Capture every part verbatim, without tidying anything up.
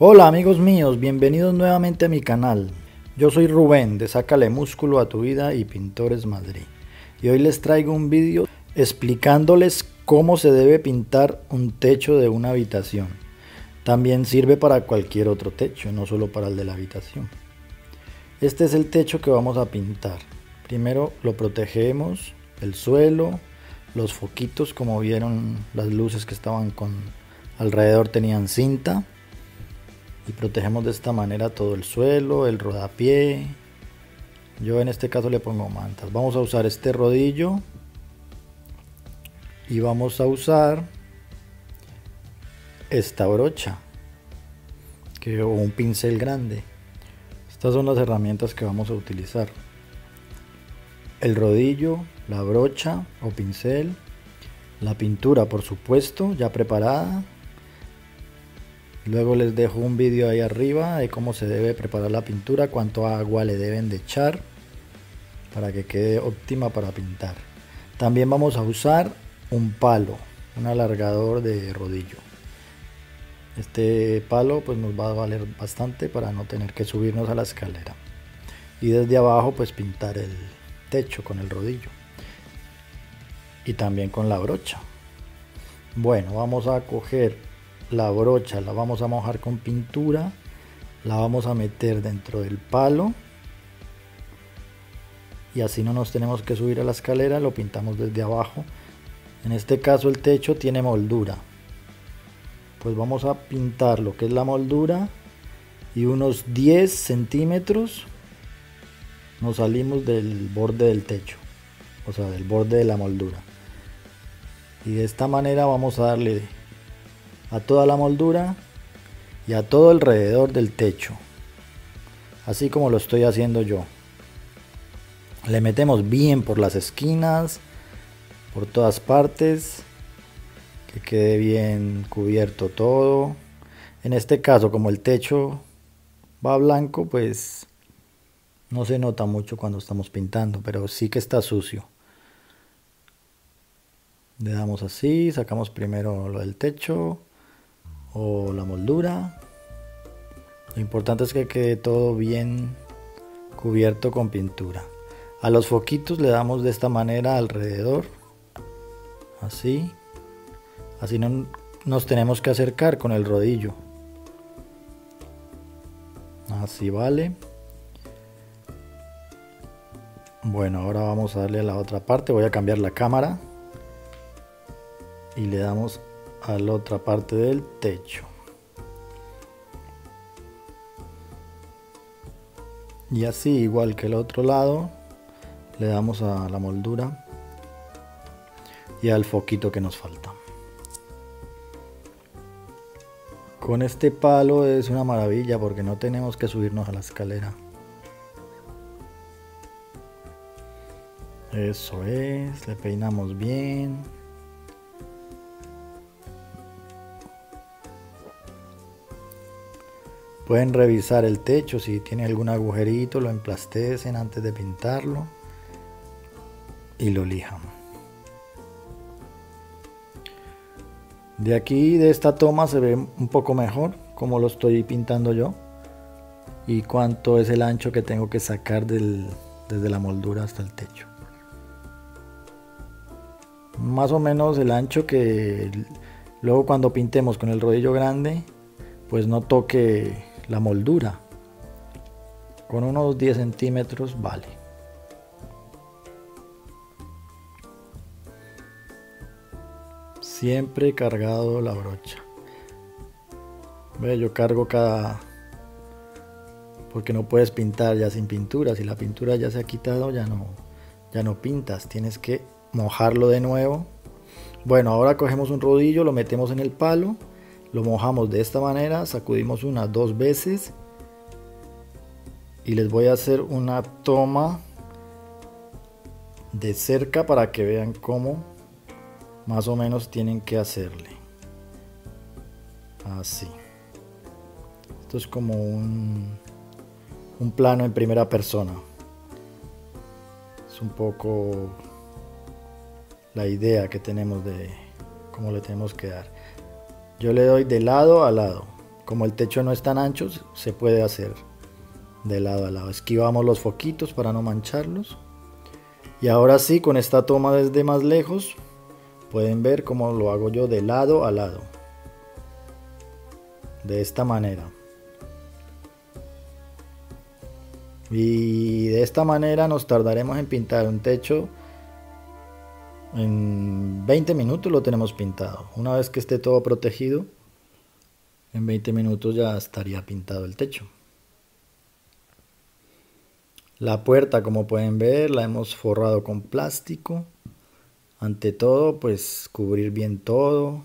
Hola amigos míos, bienvenidos nuevamente a mi canal. Yo soy Rubén de Sácale Músculo a tu Vida y Pintores Madrid. Y hoy les traigo un vídeo explicándoles cómo se debe pintar un techo de una habitación. También sirve para cualquier otro techo, no solo para el de la habitación. Este es el techo que vamos a pintar. Primero lo protegemos, el suelo, los foquitos, como vieron las luces que estaban con alrededor tenían cinta. Y protegemos de esta manera todo el suelo, el rodapié. Yo en este caso le pongo mantas. Vamos a usar este rodillo y vamos a usar esta brocha que, o un pincel grande. Estas son las herramientas que vamos a utilizar: el rodillo, la brocha o pincel, la pintura por supuesto ya preparada. Luego les dejo un vídeo ahí arriba de cómo se debe preparar la pintura, cuánto agua le deben de echar para que quede óptima para pintar. También vamos a usar un palo, un alargador de rodillo. Este palo pues nos va a valer bastante para no tener que subirnos a la escalera. Y desde abajo pues pintar el techo con el rodillo. Y también con la brocha. Bueno, vamos a coger la brocha, la vamos a mojar con pintura, la vamos a meter dentro del palo y así no nos tenemos que subir a la escalera, lo pintamos desde abajo. En este caso el techo tiene moldura, pues vamos a pintar lo que es la moldura y unos diez centímetros nos salimos del borde del techo, o sea del borde de la moldura, y de esta manera vamos a darle a toda la moldura y a todo alrededor del techo, así como lo estoy haciendo yo. Le metemos bien por las esquinas, por todas partes, que quede bien cubierto todo. En este caso, como el techo va blanco, pues no se nota mucho cuando estamos pintando, pero sí que está sucio. Le damos así, sacamos primero lo del techo o la moldura. Lo importante es que quede todo bien cubierto con pintura. A los foquitos le damos de esta manera alrededor, así, así no nos tenemos que acercar con el rodillo. Así vale. Bueno, ahora vamos a darle a la otra parte. Voy a cambiar la cámara y le damos a la otra parte del techo. Y así, igual que el otro lado, le damos a la moldura y al foquito que nos falta. Con este palo es una maravilla porque no tenemos que subirnos a la escalera. Eso es, le peinamos bien. Pueden revisar el techo, si tiene algún agujerito lo emplastecen antes de pintarlo y lo lijan. De aquí, de esta toma, se ve un poco mejor como lo estoy pintando yo y cuánto es el ancho que tengo que sacar del, desde la moldura hasta el techo. Más o menos el ancho que luego cuando pintemos con el rodillo grande pues no toque la moldura. Con unos diez centímetros vale. Siempre cargado la brocha. Ve, yo cargo cada, porque no puedes pintar ya sin pintura. Si la pintura ya se ha quitado, ya no, ya no pintas. Tienes que mojarlo de nuevo. Bueno, ahora cogemos un rodillo, lo metemos en el palo. Lo mojamos de esta manera, sacudimos unas dos veces y les voy a hacer una toma de cerca para que vean cómo más o menos tienen que hacerle. Así. Esto es como un, un plano en primera persona. Es un poco la idea que tenemos de cómo le tenemos que dar. Yo le doy de lado a lado, Como el techo no es tan ancho, se puede hacer de lado a lado. Esquivamos los foquitos para no mancharlos. Y ahora sí, con esta toma desde más lejos, pueden ver cómo lo hago yo de lado a lado. De esta manera. Y de esta manera nos tardaremos en pintar un techo. En veinte minutos lo tenemos pintado. Una vez que esté todo protegido, en veinte minutos ya estaría pintado el techo. La puerta, como pueden ver, la hemos forrado con plástico. Ante todo, pues cubrir bien todo.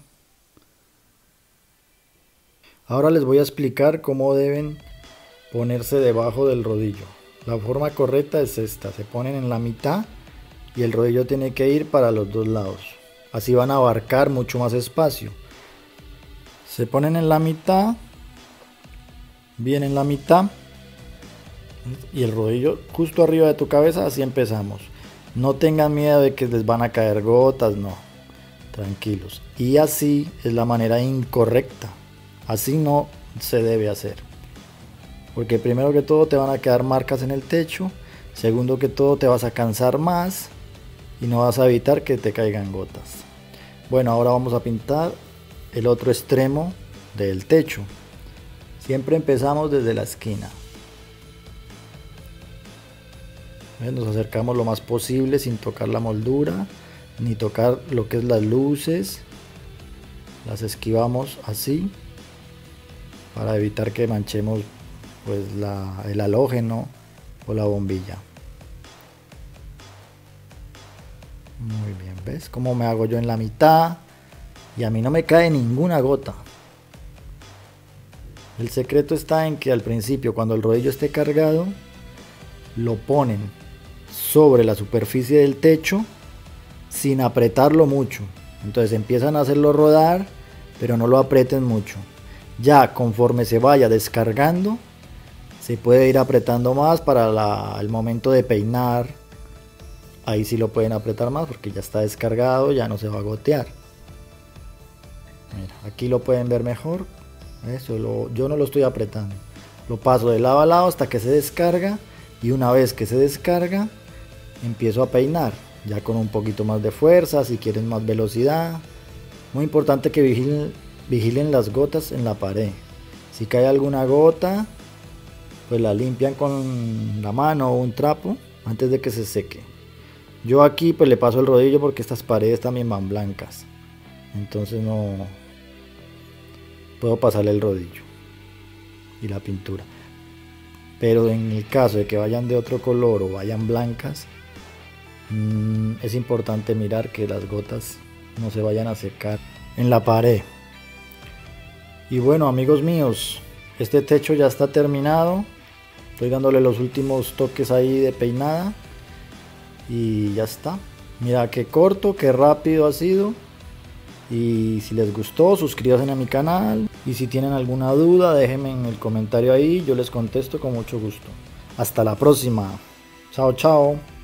Ahora les voy a explicar cómo deben ponerse debajo del rodillo. La forma correcta es esta: se ponen en la mitad y el rodillo tiene que ir para los dos lados. Así van a abarcar mucho más espacio. Se ponen en la mitad, bien en la mitad, y el rodillo justo arriba de tu cabeza. Así empezamos. No tengan miedo de que les van a caer gotas, no, tranquilos. Y así es la manera incorrecta. Así no se debe hacer, porque primero que todo te van a quedar marcas en el techo, segundo que todo te vas a cansar más y no vas a evitar que te caigan gotas. Bueno, ahora vamos a pintar el otro extremo del techo. Siempre empezamos desde la esquina. Nos acercamos lo más posible sin tocar la moldura ni tocar lo que es las luces. Las esquivamos así para evitar que manchemos pues la, el halógeno o la bombilla. Muy bien, ¿ves cómo me hago yo en la mitad? Y a mí no me cae ninguna gota. El secreto está en que al principio, cuando el rodillo esté cargado, lo ponen sobre la superficie del techo sin apretarlo mucho. Entonces empiezan a hacerlo rodar, pero no lo aprieten mucho. Ya conforme se vaya descargando, se puede ir apretando más para la, el momento de peinar. Ahí sí lo pueden apretar más porque ya está descargado, ya no se va a gotear. Mira, aquí lo pueden ver mejor. Eso lo, yo no lo estoy apretando. Lo paso de lado a lado hasta que se descarga, y una vez que se descarga empiezo a peinar ya con un poquito más de fuerza, si quieren más velocidad. Muy importante que vigilen, vigilen las gotas en la pared. Si cae alguna gota, pues la limpian con la mano o un trapo antes de que se seque. Yo aquí pues le paso el rodillo porque estas paredes también van blancas, entonces no puedo pasarle el rodillo y la pintura. Pero en el caso de que vayan de otro color o vayan blancas, mmm, es importante mirar que las gotas no se vayan a secar en la pared. Y bueno, amigos míos, este techo ya está terminado. Estoy dándole los últimos toques ahí de peinada y ya está. Mira qué corto, qué rápido ha sido. Y si les gustó, suscríbanse a mi canal. Y si tienen alguna duda, déjenme en el comentario ahí. Yo les contesto con mucho gusto. Hasta la próxima. Chao, chao.